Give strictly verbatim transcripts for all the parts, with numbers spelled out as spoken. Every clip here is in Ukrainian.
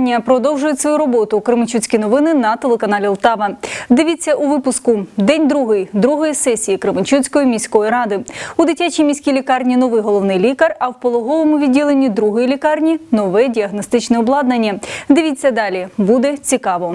засідання продовжують свою роботу. Кременчуцькі новини на телеканалі Лтава. Дивіться у випуску. День другий, другої сесії Кременчуцької міської ради. У дитячій міській лікарні новий головний лікар, а в пологовому відділенні другої лікарні нове діагностичне обладнання. Дивіться далі. Буде цікаво.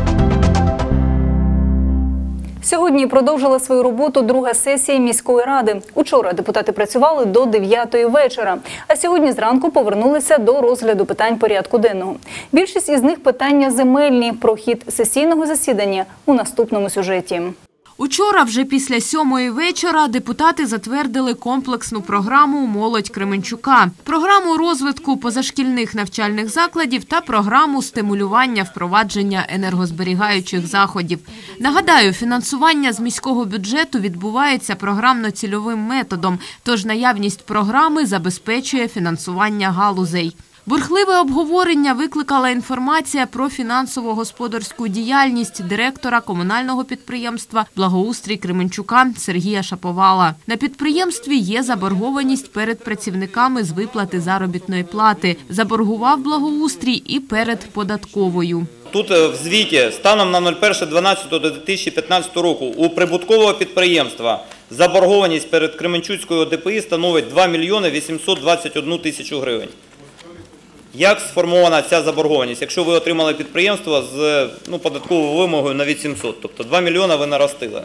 Сьогодні продовжила свою роботу друга сесія міської ради. Учора депутати працювали до дев'ятої вечора, а сьогодні зранку повернулися до розгляду питань порядку денного. Більшість із них питання земельні. Про хід сесійного засідання у наступному сюжеті. Учора, вже після сьомої вечора, депутати затвердили комплексну програму «Молодь Кременчука», програму розвитку позашкільних навчальних закладів та програму стимулювання впровадження енергозберігаючих заходів. Нагадаю, фінансування з міського бюджету відбувається програмно-цільовим методом, тож наявність програми забезпечує фінансування галузей. Бурхливе обговорення викликала інформація про фінансово-господарську діяльність директора комунального підприємства «Благоустрій Кременчука» Сергія Шаповала. На підприємстві є заборгованість перед працівниками з виплати заробітної плати. Заборгував «Благоустрій» і перед податковою. Тут в звіті станом на перше дванадцяте дві тисячі п'ятнадцятого року у прибуткового підприємства заборгованість перед Кременчуцькою ОДПІ становить два мільйони вісімсот двадцять одну тисячу гривень. Як сформована ця заборгованість, якщо ви отримали підприємство з ну, податковою вимогою на вісімсот, тобто два мільйони ви наростили?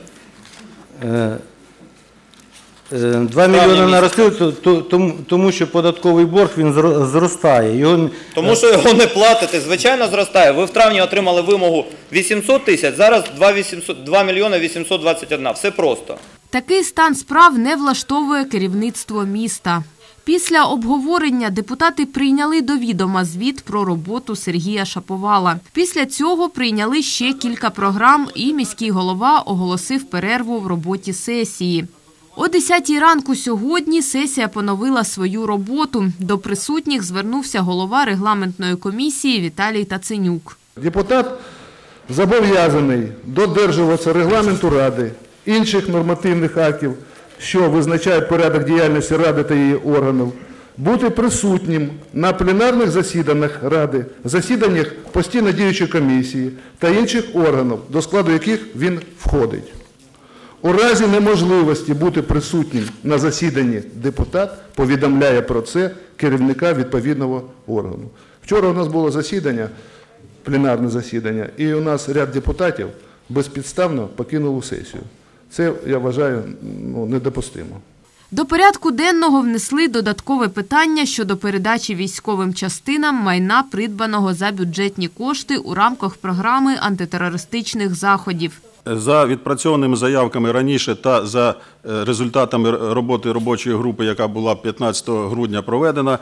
два мільйони наростили, тому що податковий борг він зростає. Його... Тому що його не платите, звичайно зростає. Ви в травні отримали вимогу вісімсот тисяч, зараз два мільйони вісімсот двадцять одна. Все просто. Такий стан справ не влаштовує керівництво міста. Після обговорення депутати прийняли до відома звіт про роботу Сергія Шаповала. Після цього прийняли ще кілька програм і міський голова оголосив перерву в роботі сесії. О десятій ранку сьогодні сесія поновила свою роботу. До присутніх звернувся голова регламентної комісії Віталій Таценюк. Депутат зобов'язаний додержуватися регламенту Ради, інших нормативних актів, що визначає порядок діяльності Ради та її органів, бути присутнім на пленарних засіданнях Ради, засіданнях постійно діючої комісії та інших органів, до складу яких він входить. У разі неможливості бути присутнім на засіданні депутат повідомляє про це керівника відповідного органу. Вчора у нас було засідання, пленарне засідання, і у нас ряд депутатів безпідставно покинули сесію. Це, я вважаю, ну, недопустимо. До порядку денного внесли додаткове питання щодо передачі військовим частинам майна, придбаного за бюджетні кошти у рамках програми антитерористичних заходів. За відпрацьованими заявками раніше та за результатами роботи робочої групи, яка була п'ятнадцятого грудня проведена,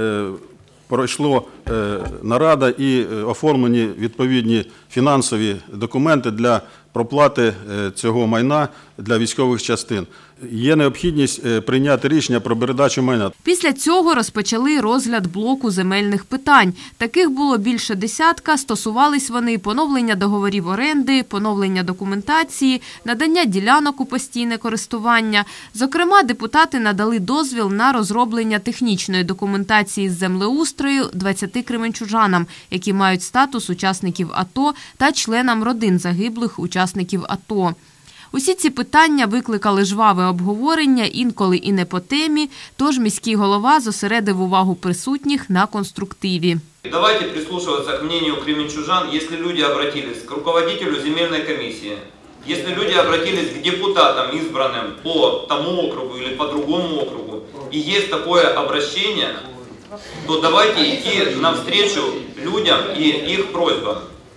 пройшла нарада і оформлені відповідні фінансові документи для проплати цього майна для військових частин. Є необхідність прийняти рішення про передачу майна. Після цього розпочали розгляд блоку земельних питань. Таких було більше десятка, стосувались вони поновлення договорів оренди, поновлення документації, надання ділянок у постійне користування. Зокрема, депутати надали дозвіл на розроблення технічної документації з землеустрою двадцяти кременчужанам, які мають статус учасників АТО та членам родин загиблих учасників АТО. Усі ці питання викликали жваве обговорення, інколи і не по темі, тож міський голова зосередив увагу присутніх на конструктиві. Давайте прислушиваться к мнению кременчужан, если люди обратились к руководителю земельной комиссии, если люди обратились к депутатам, избранным по тому округу или по другому округу, и есть такое обращение, то давайте идти навстречу людям и их просьбам.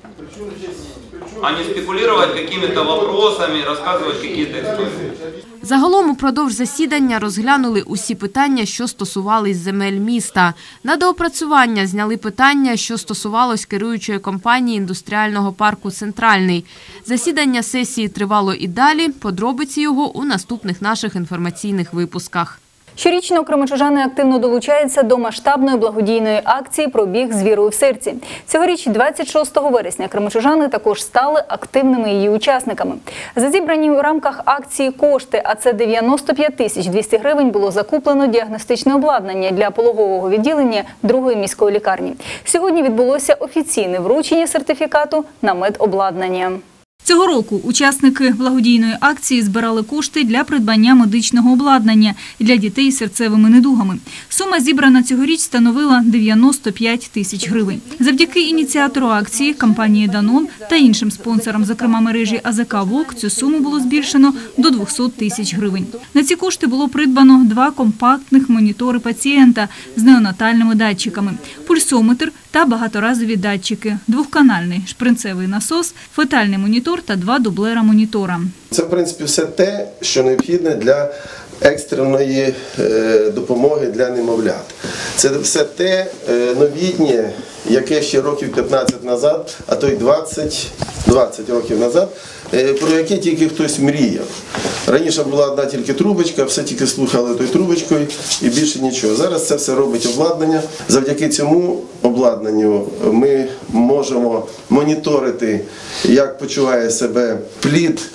А не спекулювати якимись вопросами, розказувати якісь історії. Загалом упродовж засідання розглянули усі питання, що стосувались земель міста. На доопрацювання зняли питання, що стосувалось керуючої компанії індустріального парку «Центральний». Засідання сесії тривало і далі, подробиці його у наступних наших інформаційних випусках. Щорічно кременчужани активно долучаються до масштабної благодійної акції «Пробіг з вірою в серці». Цьогоріч, двадцять шостого вересня, кременчужани також стали активними її учасниками. За зібрані у рамках акції кошти, а це дев'яносто п'ять тисяч двісті гривень, було закуплено діагностичне обладнання для пологового відділення другої міської лікарні. Сьогодні відбулося офіційне вручення сертифікату на медобладнання. Цього року учасники благодійної акції збирали кошти для придбання медичного обладнання для дітей з серцевими недугами. Сума зібрана цьогоріч становила дев'яносто п'ять тисяч гривень. Завдяки ініціатору акції, компанії «Данон» та іншим спонсорам, зокрема мережі «А З К ВОК», цю суму було збільшено до двохсот тисяч гривень. На ці кошти було придбано два компактних монітори пацієнта з неонатальними датчиками, пульсометр та багаторазові датчики, двохканальний шпринцевий насос, фетальний монітор та два дублера монітора. Це, в принципі, все те, що необхідне для екстреної допомоги для немовлят. Це все те новітнє, яке ще років п'ятнадцять назад, а то й двадцять, двадцять років назад, про яке тільки хтось мріяв. Раніше була одна тільки трубочка, все тільки слухали тою трубочкою і більше нічого. Зараз це все робить обладнання. Завдяки цьому обладнанню ми можемо моніторити, як почуває себе плід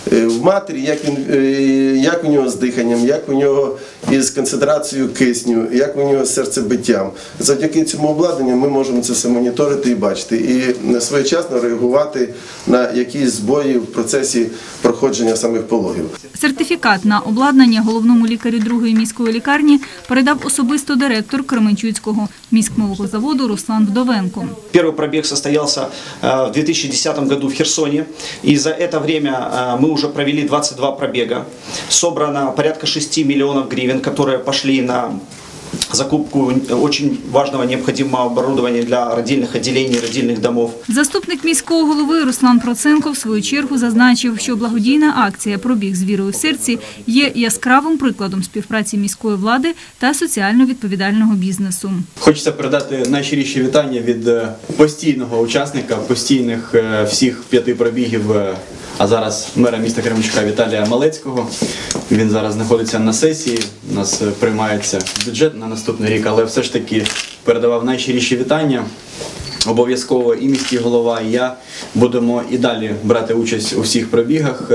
в матері, як, він, як у нього з диханням, як у нього із концентрацією кисню, як у нього з серцебиттям. Завдяки цьому обладнанню ми можемо це все моніторити і бачити, і своєчасно реагувати на якісь збої в процесі проходження самих пологів. Сертифікат на обладнання головному лікарю другої міської лікарні передав особисто директор Кременчуцького міськмолокозаводу Руслан Вдовенко. Перший пробіг состоялся в две тысячи десятом году в Херсоне, и за это время мы уже провели двадцать два пробега. Собрано порядка шести миллионов гривен, которые пошли на закупку очень важного необходимого оборудования для родильных отделений, родильных домов. Заступник міського голови Руслан Проценко в свою чергу зазначив, що благодійна акція «Пробіг з вірою в серці» є яскравим прикладом співпраці міської влади та соціально відповідального бізнесу. Хочеться передати найщиріші вітання від постійного учасника, постійних всіх п'яти пробігів, а зараз мера міста Кременчука Віталія Малецького. Він зараз знаходиться на сесії, у нас приймається бюджет на наступний рік, але все ж таки передавав найщиріші вітання. Обов'язково і міський голова, і я будемо і далі брати участь у всіх пробігах,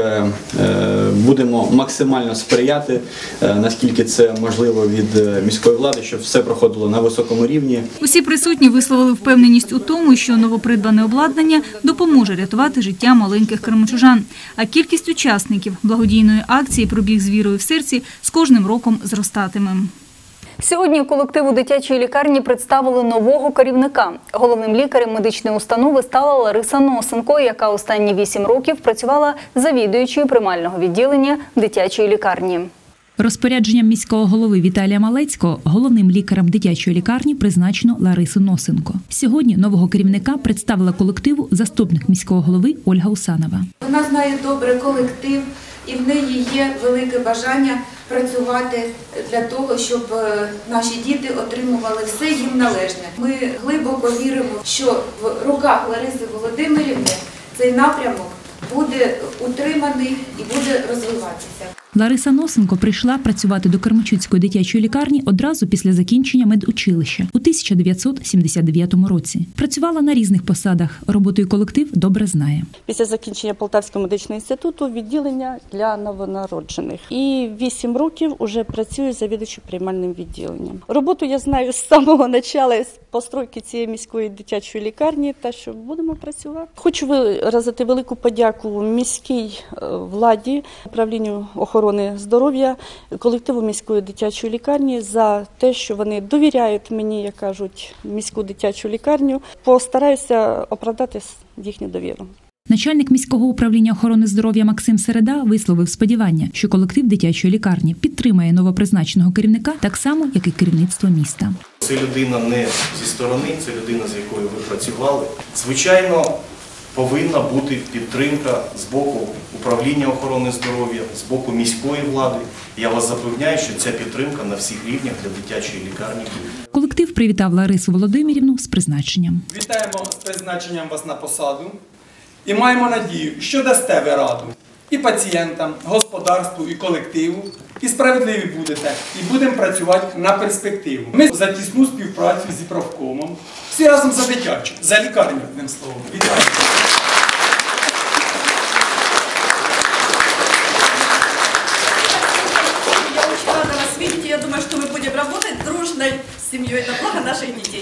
будемо максимально сприяти, наскільки це можливо від міської влади, щоб все проходило на високому рівні. Усі присутні висловили впевненість у тому, що новопридбане обладнання допоможе рятувати життя маленьких кременчужан. А кількість учасників благодійної акції «Пробіг з вірою в серці» з кожним роком зростатиме. Сьогодні колективу дитячої лікарні представили нового керівника. Головним лікарем медичної установи стала Лариса Носенко, яка останні вісім років працювала завідуючою приймального відділення дитячої лікарні. Розпорядженням міського голови Віталія Малецького головним лікарем дитячої лікарні призначено Ларису Носенко. Сьогодні нового керівника представила колективу заступник міського голови Ольга Усанова. Вона знає добре колектив і в неї є велике бажання працювати для того, щоб наші діти отримували все їм належне. Ми глибоко віримо, що в руках Лариси Володимирівни цей напрямок буде утриманий і буде розвиватися. Лариса Носенко прийшла працювати до Кременчуцької дитячої лікарні одразу після закінчення медучилища у тисяча дев'ятсот сімдесят дев'ятому році. Працювала на різних посадах, роботою колектив добре знає. Після закінчення Полтавського медичного інституту відділення для новонароджених. І вісім років вже працюю завідувачем приймальним відділенням. Роботу я знаю з самого початку, з постройки цієї міської дитячої лікарні, та що будемо працювати. Хочу виразити велику подяку міській владі, управлінню охорони здоров'я, колективу міської дитячої лікарні за те, що вони довіряють мені, як кажуть, міську дитячу лікарню. Постараюся оправдати їхню довіру. Начальник міського управління охорони здоров'я Максим Середа висловив сподівання, що колектив дитячої лікарні підтримає новопризначеного керівника так само, як і керівництво міста. Це людина не зі сторони, це людина, з якою ви працювали. Звичайно, повинна бути підтримка з боку управління охорони здоров'я, з боку міської влади. Я вас запевняю, що ця підтримка на всіх рівнях для дитячої лікарні буде. Колектив привітав Ларису Володимирівну з призначенням. Вітаємо з призначенням вас на посаду і маємо надію, що дасте ви раду і пацієнтам, господарству, і колективу і справедливі будете, і будемо працювати на перспективу. Ми за тісну співпрацю з правкомом, всі разом за дитячу, за лікарню, одним словом. Вітаю! Я думаю, что мы будем работать дружной семьей на благо наших детей.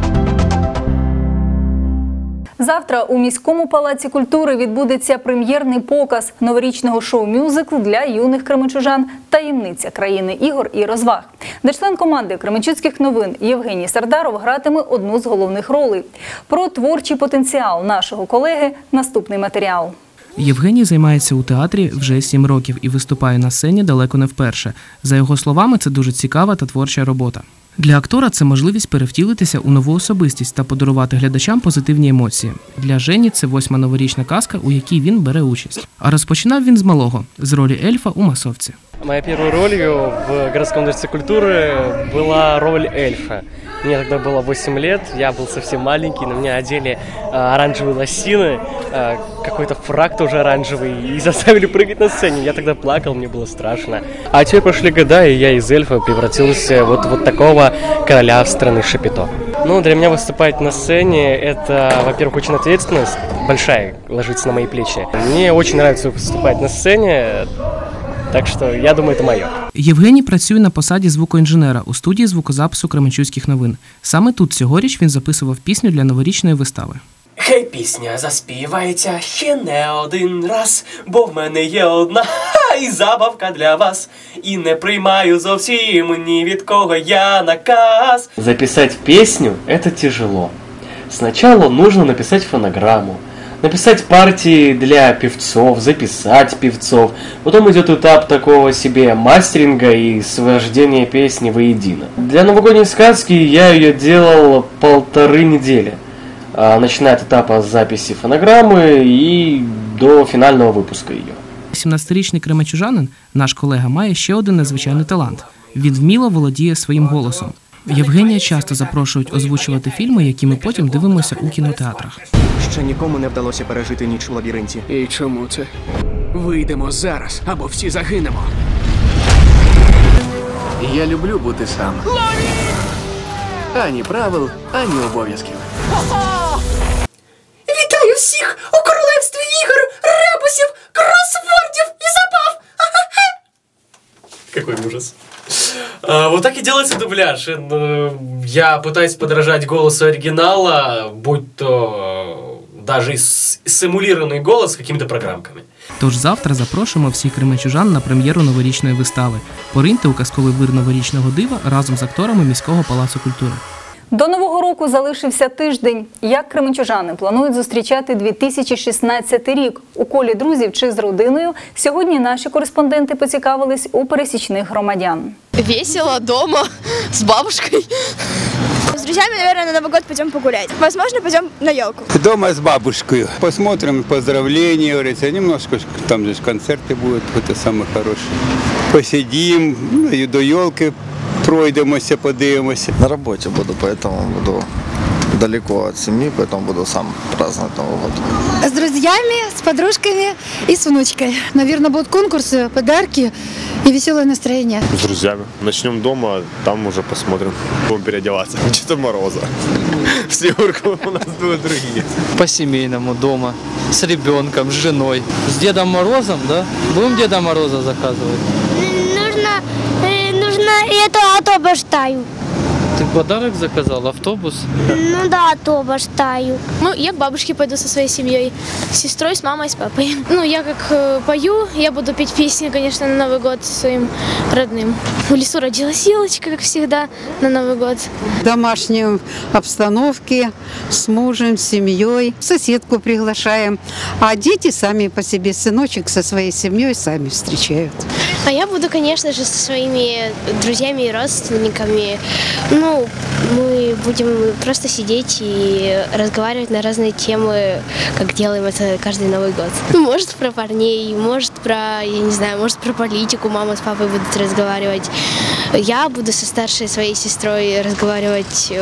Завтра у міському палаці культури відбудеться прем'єрний показ новорічного шоу-мюзиклу для юних кременчужан «Таємниця країни ігор і розваг», де член команди кременчуцьких новин Євгеній Сардаров гратиме одну з головних ролей. Про творчий потенціал нашого колеги наступний матеріал. Євгеній займається у театрі вже сім років і виступає на сцені далеко не вперше. За його словами, це дуже цікава та творча робота. Для актора це можливість перевтілитися у нову особистість та подарувати глядачам позитивні емоції. Для Жені це восьма новорічна казка, у якій він бере участь. А розпочинав він з малого – з ролі ельфа у «Масовці». Моей первой ролью в городском дворце культуры была роль эльфа. Мне тогда было восемь лет, я был совсем маленький, на меня одели а, оранжевые лосины, а, какой-то фрак тоже оранжевый, и заставили прыгать на сцене. Я тогда плакал, мне было страшно. А теперь прошли года, и я из эльфа превратился вот вот такого короля страны Шапито. Ну, для меня выступать на сцене – это, во-первых, очень ответственность большая ложится на мои плечи. Мне очень нравится выступать на сцене. Так що, я думаю, це моє. Євгеній працює на посаді звукоінженера у студії звукозапису Кременчуцьких новин. Саме тут цьогоріч він записував пісню для новорічної вистави. Хай пісня заспівається ще не один раз, бо в мене є одна і забавка для вас. І не приймаю зовсім ні від кого я наказ. Записать песню – это тяжело. Сначала нужно написать фонограмму, написать партии для певцов, записать певцов. Потом идет этап такого себе мастеринга и свождения песни воедино. Для новогодней сказки я ее делал полторы недели, начиная от этапа записи фонограммы и до финального выпуска ее. сімнадцятирічний кременчужанин, наш колега, має ще один незвичайний талант. Він вміло володіє своїм голосом. Євгенія часто запрошують озвучувати фільми, які ми потім дивимося у кінотеатрах. Ще нікому не вдалося пережити ніч у лабіринті. І чому це? Вийдемо зараз, або всі загинемо. Я люблю бути сам. Ані правил, ані обов'язків. Вітаю всіх у королевстві ігор, ребусів, кросвордів і забав! Какой ужас. А, вот так и делается дубляж. Я пытаюсь подражать голосу оригинала, будь то даже симулированный голос с какими-то программками. Тож завтра запрошуємо всіх кременчужан на прем'єру новорічної вистави. Пориньте у казковий вир новорічного дива разом з акторами міського палацу культури. До Нового року залишився тиждень. Як кременчужани планують зустрічати дві тисячі шістнадцятий рік? У колі друзів чи з родиною? Сьогодні наші кореспонденти поцікавились у пересічних громадян. Весело, дома, с бабушкой. С друзьями, наверное, на Новый год пойдем погулять. Возможно, пойдем на елку. Дома с бабушкой. Посмотрим поздравления, говорится, немножко, там же концерты будут, это самое хорошее. Посидим, ну, до елки пройдемося, подивимося. На работе буду, поэтому буду далеко от семьи, поэтому буду сам праздновать Новый год. С друзьями, с подружками и с внучкой. Наверное, будут конкурсы, подарки и веселое настроение. С друзьями. Начнем дома, там уже посмотрим. Будем переодеваться. Деда Мороза. Снегурку у нас будут другие. По-семейному дома, с ребенком, с женой. С Дедом Морозом, да? Будем Деда Мороза заказывать? Нужно, нужно эту автобаштаю. Ты подарок заказал? Автобус? Ну да, автобаштаю. Ну, я к бабушке пойду со своей семьей, с сестрой, с мамой, с папой. Ну, я как э, пою, я буду петь песни, конечно, на Новый год своим родным. В лесу родилась елочка, как всегда, на Новый год. В домашней обстановке, с мужем, с семьей. Соседку приглашаем. А дети сами по себе, сыночек со своей семьей сами встречают. А я буду, конечно же, со своими друзьями и родственниками. Ну, мы будем просто сидеть и разговаривать на разные темы, как делаем это каждый Новый год. Может, про парней, может, про, я не знаю, может, про политику мама с папой будут разговаривать. Я буду со старшей своей сестрой разговаривать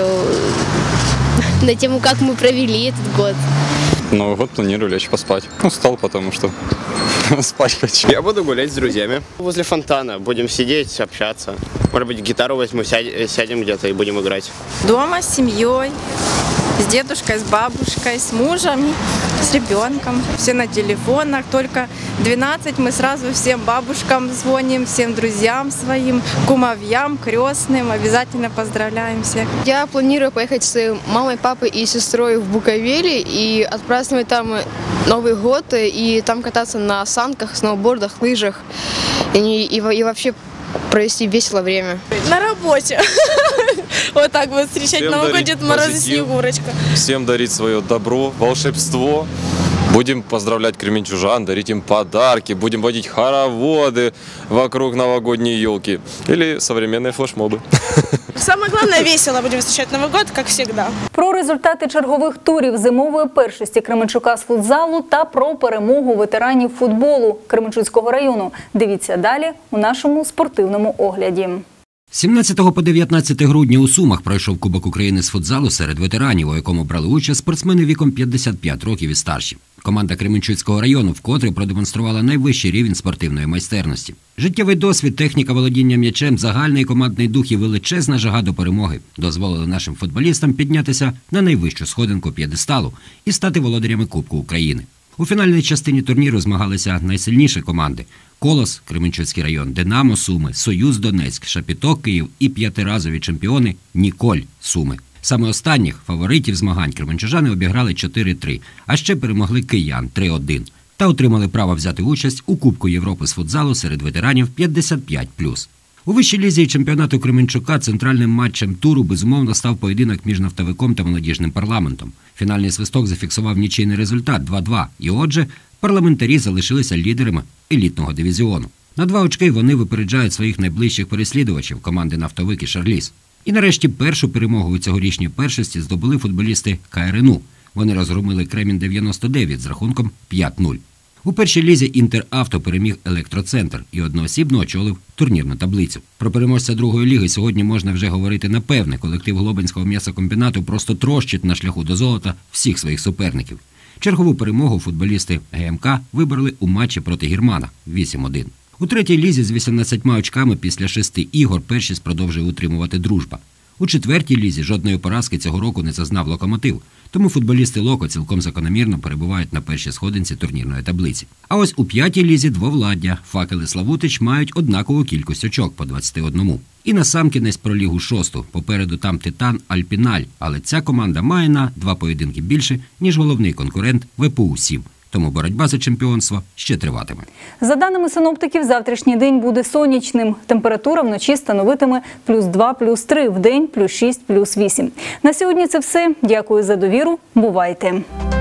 на тему, как мы провели этот год. Новый год планирую лечь поспать. Устал, потому что Спать хочу. Я буду гулять с друзьями. Возле фонтана будем сидеть, общаться. Может быть, гитару возьму, сядем где-то и будем играть. Дома с семьей, с дедушкой, с бабушкой, с мужем, с ребенком. Все на телефонах, только двенадцать мы сразу всем бабушкам звоним, всем друзьям своим, кумовьям, крестным, обязательно поздравляем всех. Я планирую поехать с мамой, папой и сестрой в Буковеле и отпраздновать там Новый год, и там кататься на санках, сноубордах, лыжах, и, и, и вообще провести весело время. На работе. Вот так вот встречать Новый год, Дед Мороз и Снегурочка. Всем дарить свое добро, волшебство. Будем поздравлять кременчужан, дарить им подарки, будем водить хороводы вокруг новогодней елки или современные флешмобы. Самое главное, весело будем встречать Новый год, как всегда. Про результати чергових турів зимової першості Кременчука з футзалу та про перемогу ветеранів футболу Кременчуцького району. Дивіться далі у нашому спортивному огляді. з сімнадцятого по дев'ятнадцяте грудня у Сумах пройшов Кубок України з футзалу серед ветеранів, у якому брали участь спортсмени віком п'ятдесят п'ять років і старші. Команда Кременчуцького району вкотре продемонструвала найвищий рівень спортивної майстерності. Життєвий досвід, техніка володіння м'ячем, загальний командний дух і величезна жага до перемоги дозволили нашим футболістам піднятися на найвищу сходинку п'єдесталу і стати володарями Кубку України. У фінальній частині турніру змагалися найсильніші команди – Колос, Кременчуцький район, Динамо, Суми, Союз, Донецьк, Шапіток, Київ і п'ятиразові чемпіони Ніколь, Суми. Саме останніх фаворитів змагань кременчужани обіграли чотири три, а ще перемогли киян три один та отримали право взяти участь у Кубку Європи з футзалу серед ветеранів п'ятдесят п'ять плюс. У вищій лізі чемпіонату Кременчука центральним матчем туру безумовно став поєдинок між нафтовиком та молодіжним парламентом. Фінальний свисток зафіксував нічийний результат два два, і отже, парламентарі залишилися лідерами елітного дивізіону. На два очки вони випереджають своїх найближчих переслідувачів – команди «Нафтовик» і «Шарліз». І нарешті першу перемогу у цьогорічній першості здобули футболісти КРНУ. Вони розгромили Кремінь дев'яносто дев'ять з рахунком п'ять нуль. У першій лізі «Інтеравто» переміг «Електроцентр» і одноосібно очолив турнірну таблицю. Про переможця другої ліги сьогодні можна вже говорити напевне. Колектив Глобинського м'ясокомбінату просто трощить на шляху до золота всіх своїх суперників. Чергову перемогу футболісти ГМК вибороли у матчі проти Гірмана вісім один. У третій лізі з вісімнадцятьма очками після шести ігор першість продовжує утримувати «Дружба». У четвертій лізі жодної поразки цього року не зазнав «Локомотив», тому футболісти «Локо» цілком закономірно перебувають на першій сходинці турнірної таблиці. А ось у п'ятій лізі двовладдя «Факел» і «Славутич» мають однакову кількість очок по двадцяти одному. І насамкінець про лігу шосту. Попереду там «Титан», «Альпіналь», але ця команда має на два поєдинки більше, ніж головний конкурент «Ве Пе У сім». Тому боротьба за чемпіонство ще триватиме. За даними синоптиків, завтрашній день буде сонячним. Температура вночі становитиме плюс два, плюс три, вдень плюс шість, плюс вісім. На сьогодні це все. Дякую за довіру. Бувайте!